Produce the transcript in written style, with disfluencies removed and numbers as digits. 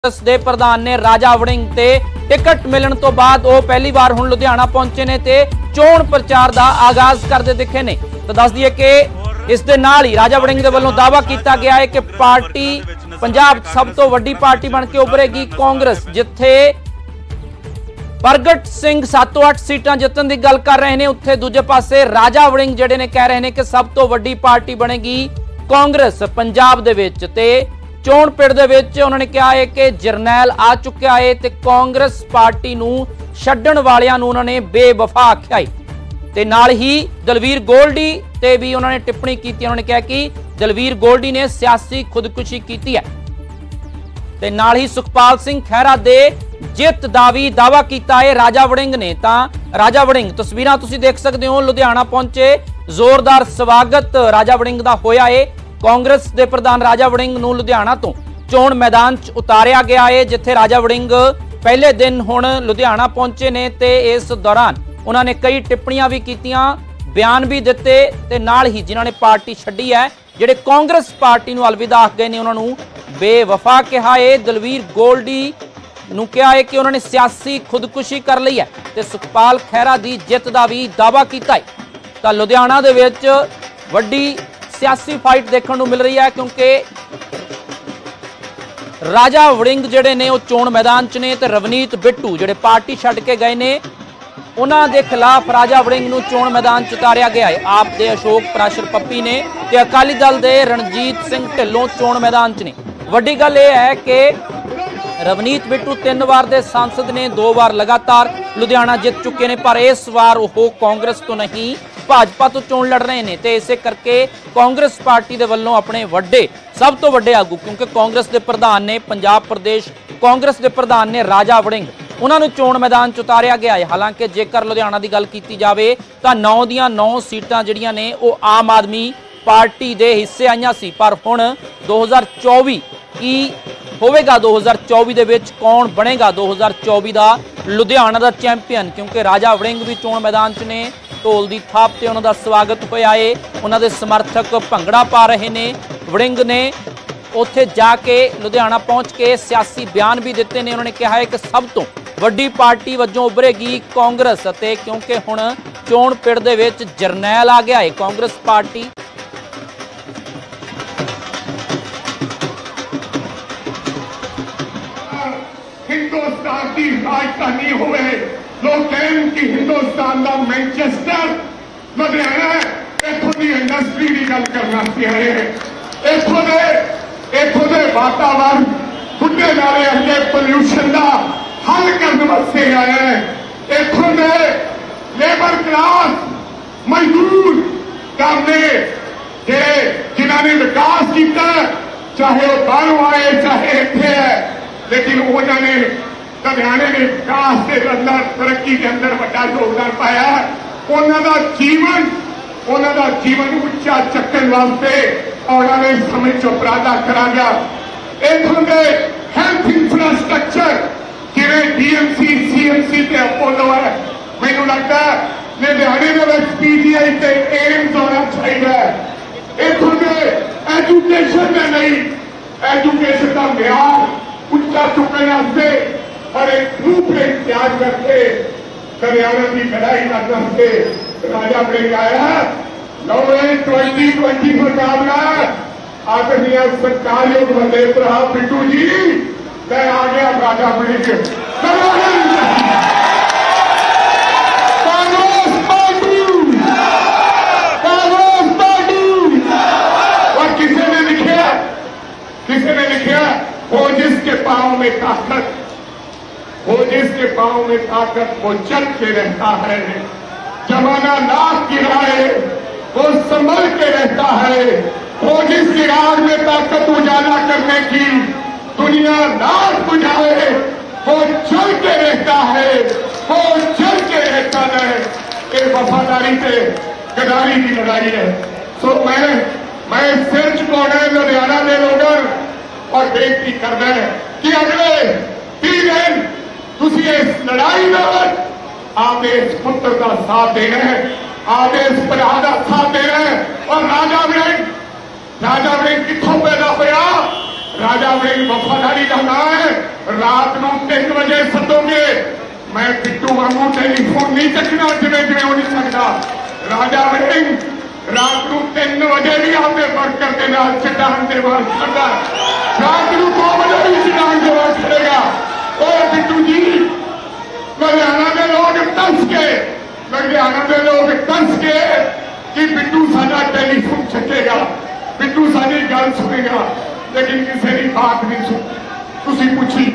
कांग्रेस दे प्रधान ने राजा वड़िंग ते टिकट मिलण तो बाद वो पहली बार हुण लुधियाना पहुंचे ने ते चोण प्रचार दा आगाज करदे दिखे ने। तो दस दिए कि इस दे नाल ही राजा वड़िंग दे वल्लों दावा किया गया है कि पार्टी पंजाब सब तो वड्डी पार्टी बन के उभरेगी कांग्रेस, जिथे प्रगट सिंह 7-8 सीटां जितण दी गल कर रहे हैं, उत्थे दूजे पासे राजा वड़िंग जिहड़े ने कह रहे हैं कि सब तो वड्डी पार्टी बनेगी कांग्रेस पंजाब दे विच। ते चोण पिड़ दे विच उन्होंने कहा है कि जरनैल आ चुका है ते कांग्रेस पार्टी नूं छड्डण वालियां नूं उन्होंने बेवफा आख्या है। ते नाल ही दलवीर गोल्डी ते भी उन्होंने टिप्पणी की। उन्होंने कहा कि दलवीर गोल्डी ने सियासी खुदकुशी की है। ते नाल ही सुखपाल सिंह खैरा दे जित दा भी दावा किया है राजा वड़िंग ने। राजा वड़िंग तस्वीरां तुसीं देख सकते हो, लुधियाना पहुंचे, जोरदार स्वागत राजा वड़िंग दा होया है। कांग्रेस दे प्रधान राजा वड़िंग नूं लुधियाना तो चोण मैदान च उतारिया गया है, जिथे राजा वड़िंग पहले दिन हुण लुधियाना पहुंचे ने ते इस दौरान उन्होंने कई टिप्पणियां भी कीतियां, बयान भी दिते ते नाल ही जिन्हां ने पार्टी छड्डी है, जिहड़े कांग्रेस पार्टी नूं अलविदा आख गए ने, उन्हां नूं बेवफा कहा है। दलवीर गोल्डी नूं कहा है कि उन्होंने सियासी खुदकुशी कर ली है ते सुखपाल खैरा दी जित दा भी दावा किया है। तां लुधियाना दे विच वड्डी सियासी फाइट देखने को मिल रही है, क्योंकि राजा वड़िंग जिहड़े ने चोण मैदान च ने ते रवनीत बिट्टू जिहड़े पार्टी छड्ड के गए ने, उन्हां दे खिलाफ राजा वड़िंग नूं चोण मैदान च उतारिया गया है। आप दे अशोक प्राशर पप्पी ने ते अकाली दल दे रणजीत सिंह ढिल्लों चोण मैदान च ने। वड्डी गल यह है कि रवनीत बिट्टू 3 बार दे सांसद ने, 2 बार लगातार लुधियाना जित चुके ने, पर इस बार वो कांग्रेस तो नहीं भाजपा तो चोण लड़ रहे हैं। तो इसे करके कांग्रेस पार्टी के वलों अपने वड्डे सब तो वड्डे आगू, क्योंकि कांग्रेस के प्रधान ने पंजाब प्रदेश कांग्रेस के प्रधान ने राजा वड़िंग, उन्होंने चोण मैदान च उतारिया गया है। हालांकि जेकर लुधियाना की गल की जाए तो 9 दियां 9 सीटां जिहड़ियां ने वो आम आदमी पार्टी के हिस्से आईयां सी, पर हुण 2024 की होवेगा, 2024 दे विच कौन बनेगा 2024 का लुधियाना का चैंपीयन, क्योंकि राजा वड़िंग भी चोण मैदान च ने, ढोल की थाप से उन्होंने स्वागत होया है, उन्होंने समर्थक भंगड़ा पा रहे ने। वड़िंग ने उत्थे जाके लुधियाना पहुंच के सियासी बयान भी दिते ने। उन्होंने कहा है कि सब तो वड्डी पार्टी वजों उभरेगी कांग्रेस, क्योंकि हुण चोण पिड़ दे विच जरनैल आ गया है कांग्रेस पार्टी। हिंदुस्तान की राजधानी होवे, लोग कहें कि हिंदुस्तान का मैनचेस्टर लुधियाना, इत्थों की इंडस्ट्री की गल करना चाहिए, इत्थों के वातावरण बुढ़े नाले अगे पोल्यूशन का हल करने वास्ते आए हैं। इत्थों के लेबर क्लास मजदूर कामने जिन्होंने विकास किया, चाहे वह बाहरों आए चाहे इत्थे है, लेकिन उन्होंने लुधियाने ने विकास के अंदर तरक्की के अंदर बड़ा योगदान पाया। उन्होंना जीवन उच्चा चक्कन वास्ते आने वाले समय च उपराला करा गया। इत्थों के हेल्थ इंफ्रास्ट्रक्चर जिन्हें डीएमसी सीएमसी ते अपोलो है, मैनू लगता है लुधियाने के पीजीआई ते एम्स होना चाहिए। इत्थों के एजुकेशन में नहीं, एजुकेशन का म्यार उच्चा चुकने वास्ते और एक ब्लूप्रिंट तैयार करके हरियाणा की लड़ाई करने वास्ते राजा वड़िंग आया। 2020 मुकाबला आदरणीय सरकार बंदे प्रभाव बिट्टू जी तय आ गया राजा वड़िंग। कांग्रेस पार्टी और किसी ने लिखा वो जिसके पांव में ताकत, वो जिसके पांव में ताकत वो चल के रहता है, जमाना नाक गिराए वो संभल के रहता है, वो जिसकी आग में ताकत उजाला करने की दुनिया नाक बुझाए वो चल के रहता है, वो चल के रहता है। ये वफादारी से गद्दारी की लड़ाई है। तो मैं सिर झुकाने लुधियाना के लोगों और बेनती करना है कि अगले 3 दिन तुसी इस लड़ाई में आप इस पुत्र का साथ देना है, आप इस भरा का साथ देना है। और राजा वड़िंग कितों पैदा होया? राजा वड़िंग वफादारी का नाम है। रात को 3 बजे सदोगे, मैं बिट्टू वांगू टेलीफोन नहीं चकना जिमें जिमें हो नहीं सकता। राजा वड़िंग रात को 3 बजे भी आपने वर्कर के नाल चट्टान के बाहर खड़ा, रात को 2 बजे भी चट्टान के बाहर खड़ेगा। और बिट्टू जी, लुधियाना के लोग तरस के, लुधियाना के लोग तरस के कि बिट्टू साडा टेलीफोन चकेगा, बिट्टू साडी गल सुनेगा, लेकिन किसी की बात नहीं सुन। तुसी पूछी